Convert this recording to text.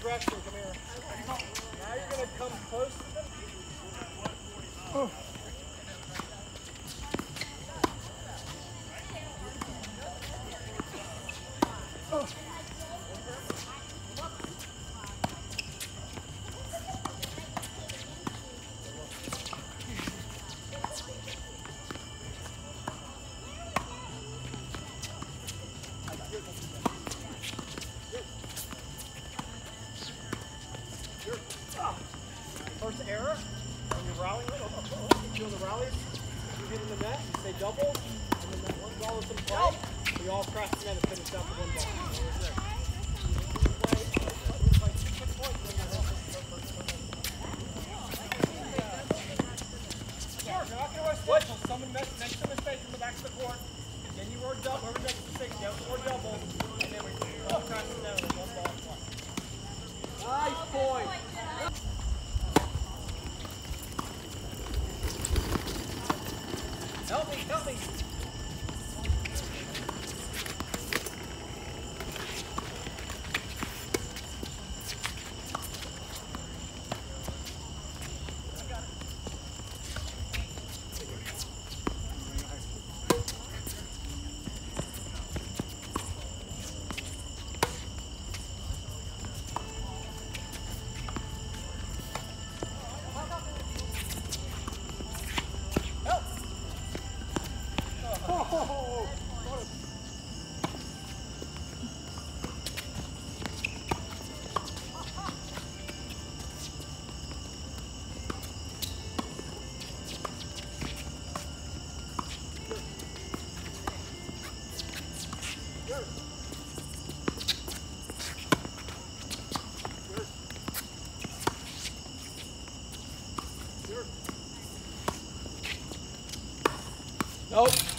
direction. Come here. Now you're going to come close to them. Oh. Oh. First error, when you're rallying, you feel the rallies, you hit in the net, you say double, and then that one ball is in play, we all cross the net and finish out the one ball. You're not going to always switch until someone makes a mistake in the back of the court, and then you roll double, whoever makes a mistake, you roll double, and then we all cross the net with one ball in play. Nice point! Help me, help me! Nope.